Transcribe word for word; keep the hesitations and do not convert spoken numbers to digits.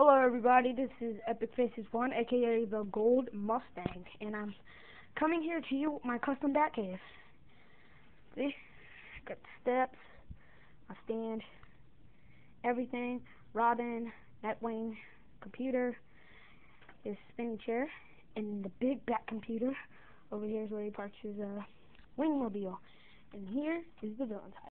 Hello everybody, this is Epic Faces one, aka the Gold Mustang, and I'm coming here to you with my custom batcave. See? Got the steps, my stand, everything, Robin, Nightwing, computer, his spinning chair, and the big bat computer. Over here is where he parks his uh, wingmobile. And here is the villain's hide.